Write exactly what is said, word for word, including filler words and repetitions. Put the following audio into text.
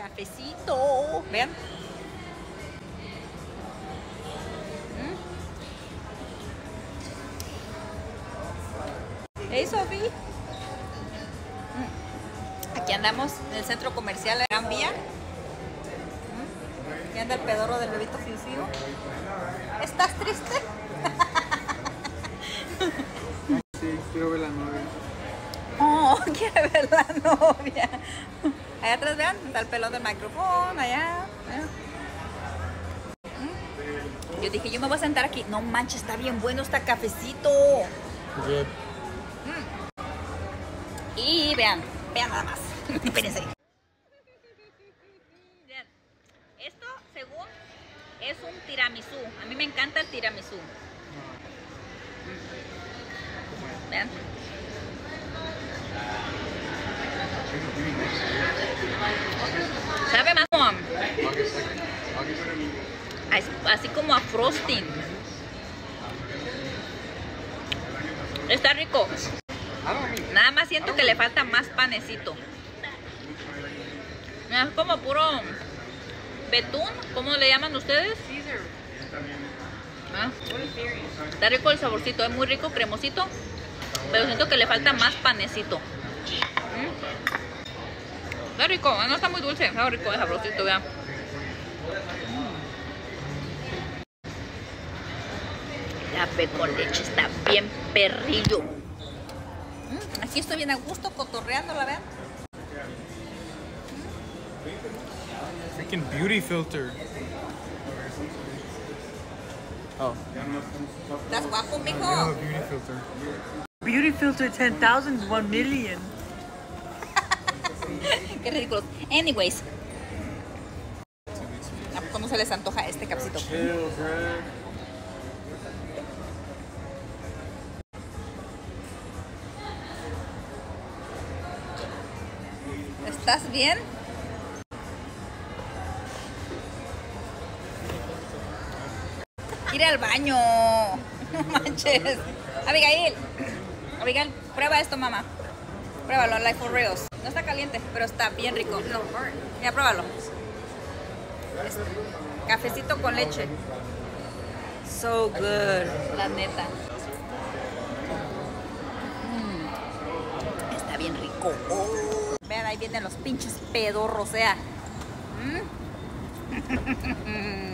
Cafecito. Vean. Hey, Sophie. Aquí andamos en el centro comercial de Gran Vía. Aquí anda el pedorro del bebito Fiu-Fiu. ¿Estás triste? Sí, quiero ver la novia. Oh, quiere ver la novia. Allá atrás, vean, está el pelón del micrófono, allá. Yo dije, yo me voy a sentar aquí. No manches, está bien bueno este cafecito. Yep. Y vean, vean nada más. Espérense. Esto, según, es un tiramisú. A mí me encanta el tiramisú. Vean. Sabe más como, así como a frosting. Está rico. Nada más siento que le falta más panecito. Es como puro betún, ¿cómo le llaman ustedes? ¿Ah? Está rico el saborcito, es muy rico, cremosito, pero siento que le falta más panecito. ¿Mm? Está rico, no está muy dulce, está rico el saborcito, vean. Café con leche está bien perrillo. ¿Mm? Aquí estoy bien a gusto cotorreando, la vean. Freaking beauty filter. Oh. ¿Estás guapo, mijo? No, beauty filter. Beauty filter ten thousand, one million. Qué ridículos. Anyways. ¿Cómo se les antoja este cafecito? ¿Estás bien? Ir al baño. No manches. Abigail. Abigail, prueba esto, mamá. Pruébalo, Life for Reals. No está caliente, pero está bien rico. Ya, pruébalo. Es cafecito con leche. So good. La neta. Mm. Está bien rico. Oh. Vean, ahí vienen los pinches pedorros, o sea. ¿Mm?